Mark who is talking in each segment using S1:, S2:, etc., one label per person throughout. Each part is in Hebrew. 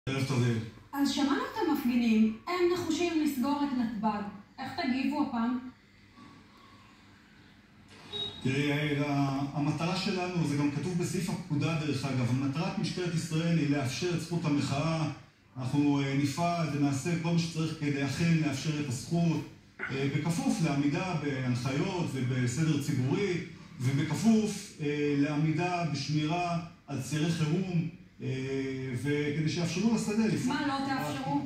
S1: ערב טוב.
S2: אז שמענו את המפגינים, הם נחושים לסגור את נתב"ג. איך תגיבו הפעם?
S1: תראי, המטרה שלנו, זה גם כתוב בסעיף הפקודה דרך אגב, המטרת משטרת ישראל היא לאפשר את זכות המחאה. אנחנו נפעל ונעשה כל מה שצריך כדי אכן לאפשר את הזכות, בכפוף לעמידה בהנחיות ובסדר ציבורי, ובכפוף לעמידה בשמירה על צירי חירום, וכדי שיאפשרו לשדה לפעול.
S2: מה לא תאפשרו?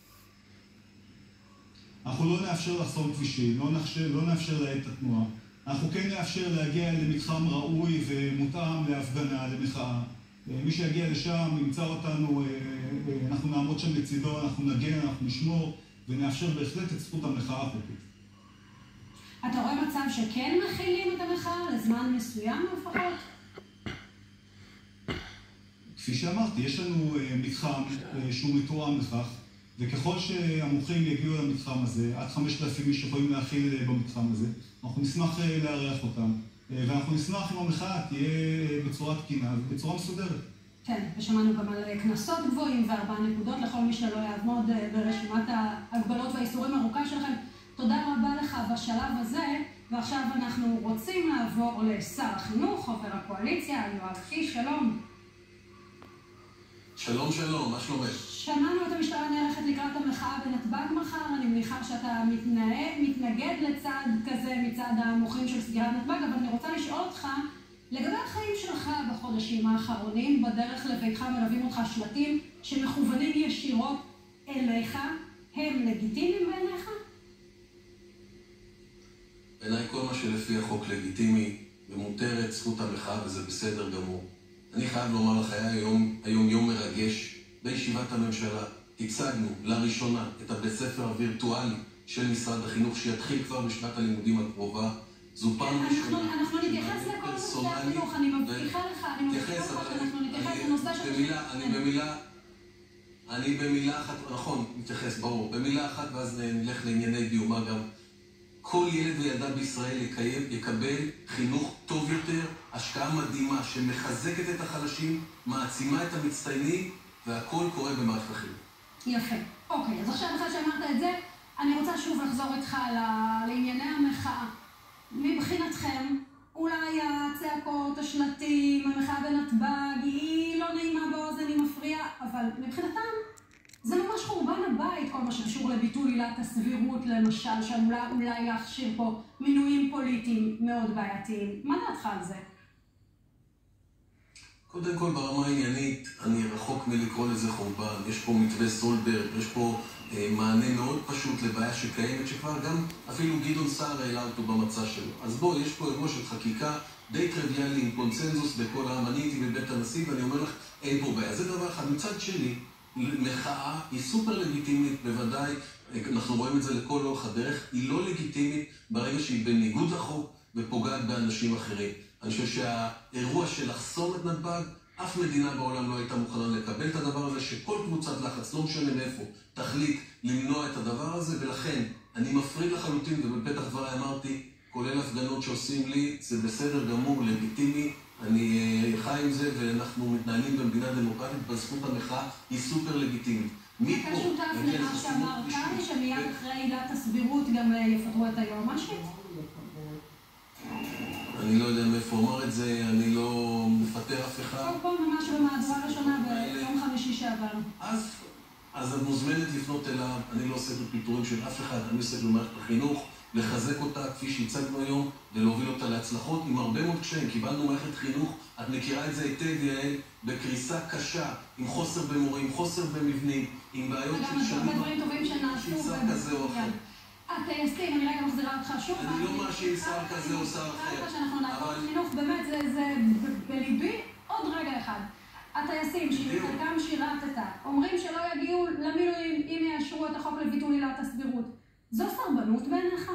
S1: אנחנו לא נאפשר לחסום כבישים, לא נאפשר להאט את התנועה. אנחנו כן נאפשר להגיע למתחם ראוי ומותאם להפגנה, למחאה. מי שיגיע לשם ימצא אותנו, אנחנו נעמוד שם לצידו, אנחנו נגן, אנחנו נשמור, ונאפשר בהחלט את זכות המחאה החוקית.
S2: אתה רואה מצב שכן מכילים את המחאה לזמן מסוים לפחות?
S1: כפי שאמרתי, יש לנו מתחם שהוא מתואם לכך, וככל שהמוחים יגיעו למתחם הזה, עד 5,000 איש יכולים להכיל במתחם הזה, אנחנו נשמח לארח אותם, ואנחנו נשמח אם המחאה תהיה בצורה תקינה ובצורה מסודרת.
S2: כן, ושמענו גם על קנסות גבוהים ו4 נקודות לכל מי שלא יעמוד ברשימת ההגבלות והאיסורים הארוכה שלכם. תודה רבה לך בשלב הזה, ועכשיו אנחנו רוצים לעבור לשר החינוך, חבר הקואליציה, יואב קיש. שלום.
S3: שלום, שלום, מה שלומך?
S2: שמענו את המשטרה נערכת לקראת המחאה בנתב"ג מחר, אני מניחה שאתה מתנגד לצד כזה מצד המוחים של סגירת נתב"ג, אבל אני רוצה לשאול אותך, לגבי החיים שלך בחודשים האחרונים, בדרך לביתך מלווים אותך שלטים שמכוונים ישירות אליך, הם לגיטימיים בעיניך?
S3: בעיניי כל מה שלפי החוק לגיטימי ומותרת זכות המחאה, וזה בסדר גמור. אני חייב לומר לך, היה היום יום מרגש בישיבת הממשלה. הצגנו לראשונה את הבית ספר הווירטואלי של משרד החינוך שיתחיל כבר בשנת הלימודים הקרובה. זו פעם ראשונה.
S2: אנחנו נתייחס לכל נושא החינוך, אני מבטיחה לך, שאנחנו נתייחס לנושא של
S3: אני במילה אחת, נכון, נתייחס, ברור, במילה אחת ואז נלך לענייני דיומה גם. כל ילד וילדה בישראל יקבל חינוך טוב יותר, השקעה מדהימה שמחזקת את החלשים, מעצימה את המצטיינים, והכל קורה במערכת החינוך.
S2: יפה. אוקיי, אז עכשיו אחרי שאמרת את זה, אני רוצה שוב לחזור איתך לענייני המחאה. מבחינתכם, אולי הצעקות, השלטים, המחאה בנתב"ג, היא לא נעימה באוזן, היא מפריעה, אבל מבחינתם, זה ממש חורבן הבית, כל מה שקשור לביטול עילת הסבירות, למשל, שעלולה אולי להכשיר פה מינויים פוליטיים מאוד בעייתיים. מה דעתך על זה?
S3: קודם כל, ברמה העניינית, אני רחוק מלקרוא לזה חורבן. יש פה מתווה סולברג, יש פה מענה מאוד פשוט לבעיה שקיימת, שכבר גם אפילו גדעון סער העלה אותו במצע שלו. אז בוא, יש פה אירוע של חקיקה די טריוויאלי עם קונצנזוס בכל העם. אני הייתי בבית הנשיא ואני אומר לך, אין פה בעיה. זה דבר אחד. מצד שני, מחאה היא סופר לגיטימית, בוודאי, אנחנו רואים את זה לכל אורך הדרך, היא לא לגיטימית ברגע שהיא בניגוד לחוק ופוגעת באנשים אחרים. אני חושב שהאירוע של לחסום את נתב"ג, אף מדינה בעולם לא הייתה מוכנה לקבל את הדבר הזה, שכל קבוצת לחץ, לא משנה מאיפה, תחליט למנוע את הדבר הזה, ולכן אני מפריד לחלוטין, ובפתח דבריי אמרתי, כולל הפגנות שעושים לי, זה בסדר גמור, לגיטימי, אני חי עם זה, ואנחנו מתנהלים במדינה דמוקרטית, בזכות המחאה היא סופר לגיטימית.
S2: אתה שותף למה שאמר כאן, שמיד אחרי עילת הסבירות גם יפטרו את היועמ"שית?
S3: אני לא יודע מאיפה אומר את זה, אני לא מפטר אף אחד.
S2: פה ממש במהדורה ראשונה ביום חמישי שעבר.
S3: אז את מוזמנת לפנות אליו, אני לא עושה את הפיטורים של אף אחד, אני עושה את במערכת החינוך, לחזק אותה כפי שהצגנו היום, ולהוביל אותה להצלחות עם הרבה מאוד קשיים. קיבלנו מערכת חינוך, את מכירה את זה היטב יעל, בקריסה קשה, עם חוסר במורים, חוסר במבנים, עם בעיות של שנים.
S2: הרבה דברים טובים שנעשו.
S3: כזה או אחר.
S2: הטייסים, אני רגע מחזירה אותך שוב.
S3: אני לא מאשים שר כזה או שר אחר.
S2: שאנחנו נעבור חינוך, באמת זה בליבי עוד רגע אחד. הטייסים שחלקם שירתת, אומרים שלא יגיעו למילואים אם יאשרו את החוק לביטול עילת הסבירות. זו סרבנות בעיניך?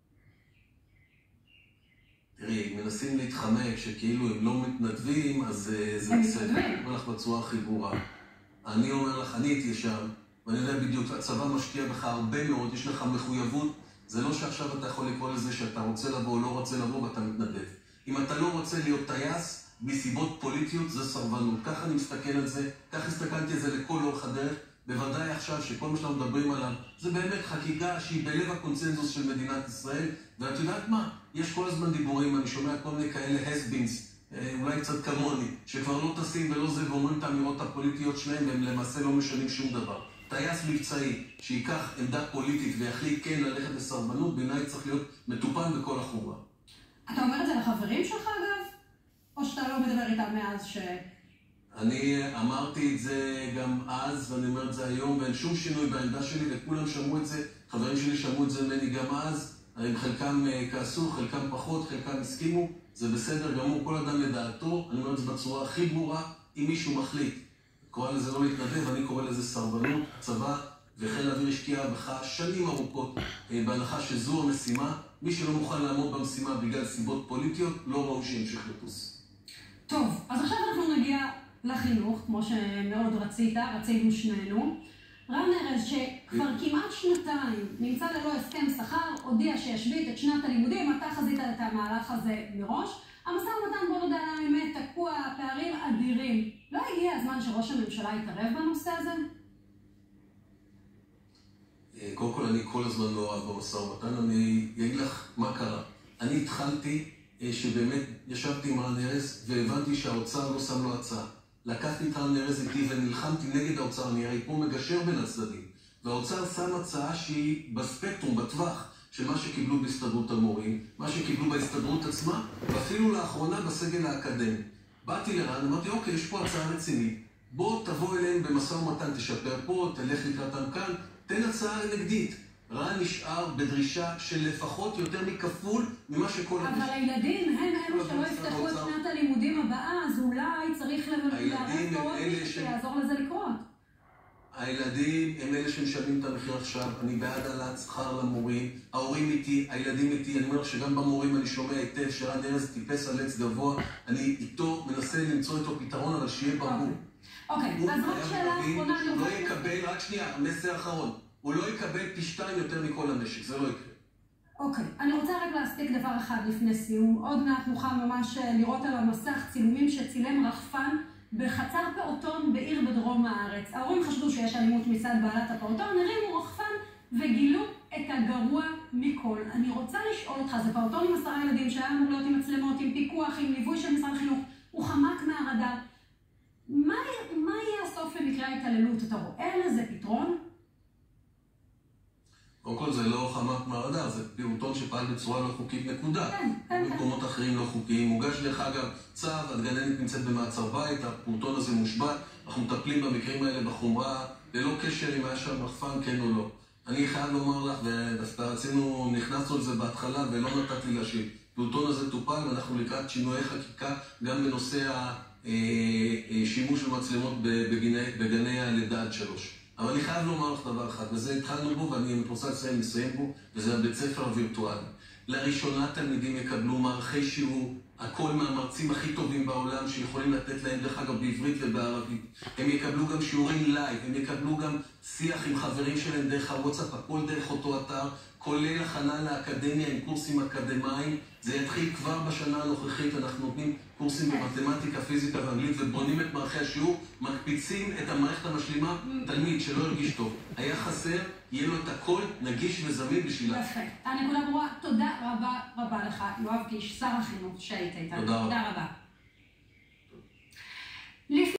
S3: תראי, מנסים להתחמק שכאילו הם לא מתנדבים, אז זה בסדר. אני אומר לך בצורה הכי ברורה. אני אומר לך, אני הייתי שם, ואני יודע בדיוק, הצבא משקיע בך הרבה מאוד, יש לך מחויבות. זה לא שעכשיו אתה יכול לקרוא לזה שאתה רוצה לבוא או לא רוצה לבוא ואתה מתנדב. אם אתה לא רוצה להיות טייס, מסיבות פוליטיות זה סרבנות. ככה אני מסתכל על זה, ככה הסתכלתי על זה לכל אורך הדרך, בוודאי עכשיו שכל מה שאנחנו מדברים עליו, זה באמת חקיקה שהיא בלב הקונצנזוס של מדינת ישראל, ואת יודעת מה? יש כל הזמן דיבורים, אני שומע כל מיני כאלה הסבינס, אולי קצת כמוני, שכבר לא טסים ולא זה ואומרים את האמירות הפוליטיות שלהם, והם למעשה לא משנים שום דבר. טייס מבצעי שיקח עמדה פוליטית ויחליט כן ללכת לסרבנות, בעיניי צריך להיות מטופל בכל החומרה.
S2: אתה אומר את זה לחברים שלך אגב? או שאתה לא מדבר איתם מאז
S3: אני אמרתי את זה גם אז, ואני אומר את זה היום, ואין שום שינוי בעמדה שלי, וכולם שמעו את זה, חברים שלי שמעו את זה ממני גם אז, חלקם כעסו, חלקם פחות, חלקם הסכימו, זה בסדר גמור, כל אדם לדעתו, אני אומר את זה בצורה הכי ברורה, אם מישהו מחליט. קורא לזה לא להתנדב, אני קורא לזה סרבנות, צבא, וחיל האוויר השקיע בך שנים ארוכות, בהנחה שזו המשימה, מי שלא מוכן לעמוד במשימה בגלל סיבות פוליטיות, לא ראוי שימשיך לטוס.
S2: טוב, אז עכשיו אנחנו נגיע לחינוך, כמו שמאוד רצינו שנינו. רן ארז, שכבר כמעט שנתיים נמצא ללא הסכם שכר, הודיע שישבית את שנת הלימודים, אתה חזית את המהלך הזה מראש. המשא ומתן בוא נודע על האמת, תקוע, פערים אדירים. לא הגיע הזמן שראש הממשלה יתערב בנושא הזה?
S3: קודם כל, אני כל הזמן מעורב במשא ומתן, אני אגיד לך מה קרה. אני התחלתי שבאמת ישבתי עם רן ארז והבנתי שהאוצר לא שם לו הצעה. לקחתי את רן ארז איתי ונלחמתי נגד האוצר, אני הרי פה מגשר בין הצדדים. והאוצר שם הצעה שהיא בספקטרום, בטווח של מה שקיבלו בהסתדרות המורים, מה שקיבלו בהסתדרות עצמה, ואפילו לאחרונה בסגל האקדמי. באתי לרן, אמרתי, אוקיי, יש פה הצעה רצינית. בוא תבוא אליהם במשא ומתן, תשפר פה, תלך לקראתם כאן, תן הצעה נגדית. רן נשאר בדרישה של לפחות יותר מכפול ממה שכל...
S2: אבל הילדים הם אלו שלא יפתחו את שנת הלימודים הבאה, אז אולי צריך לערב פה עוד מישהו שיעזור לזה לקרות.
S3: הילדים הם אלה שמשלמים את המחיר עכשיו, אני בעד העלאת שכר למורים, ההורים איתי, הילדים איתי, אני אומר שגם במורים אני שומע היטב שרן ארז טיפס על עץ גבוה, אני איתו מנסה למצוא איתו פתרון, אבל שיהיה ברור.
S2: אוקיי, אז רק שאלה האחרונה, אני
S3: לא יקבל, רק שנייה, המסר האחרון, הוא לא יקבל פי 2 יותר מכל המשק, זה לא יקרה.
S2: אוקיי, אני רוצה רק להספיק דבר אחד לפני סיום. עוד מעט נוכל ממש לראות על המסך צילומים שצילם רחפן בחצר פעוטון בעיר בדרום הארץ. ההורים חשדו שיש אלימות מצד בעלת הפעוטון, הרימו רחפן וגילו את הגרוע מכל. אני רוצה לשאול אותך, זה פעוטון עם 10 ילדים שהיה אמור להיות עם מצלמות, עם פיקוח, עם ליווי של משרד החינוך, הוא חמק מהרדאר. מה יהיה הסוף למקרה ההתעללות? אתה רואה לזה פתרון?
S3: קודם כל זה לא חמק מהרדאר, זה פעוטון שפעל בצורה לא חוקית נקודה. במקומות אחרים לא חוקיים. מוגש דרך אגב צו, הגננת נמצאת במעצר בית, הפעוטון הזה מושבת, אנחנו מטפלים במקרים האלה בחומרה, ללא קשר אם היה שם רחפן כן או לא. אני חייב לומר לך, ודווקא נכנסנו לזה בהתחלה ולא נתתי להשיב. הפעוטון הזה טופל ואנחנו לקראת שינויי חקיקה גם בנושא השימוש במצלמות בגני הלידה עד 3. אבל אני חייב לומר לך דבר אחד, וזה התחלנו בו ואני רוצה לסיים בו, וזה הבית ספר הווירטואלי. לראשונה תלמידים יקבלו מערכי שיעור, הכל מהמרצים הכי טובים בעולם שיכולים לתת להם דרך אגב בעברית ובערבית. הם יקבלו גם שיעורים לייב, הם יקבלו גם שיח עם חברים שלהם דרך הוואטסאפ, הכל דרך אותו אתר, כולל הכנה לאקדמיה עם קורסים אקדמיים. זה יתחיל כבר בשנה הנוכחית, אנחנו נותנים קורסים במתמטיקה, פיזיקה ואנגלית ובונים את מערכי השיעור, מקפיצים את המערכת המשלימה, תלמיד שלא הרגיש טוב. היה חסר, יהיה לו את הכל נגיש וזמין בשבילה.
S2: יפה. הנקודה ברורה, תודה רבה לך, יואב קיש, שר החינוך שהיית איתנו.
S3: תודה רבה.
S2: תודה רבה.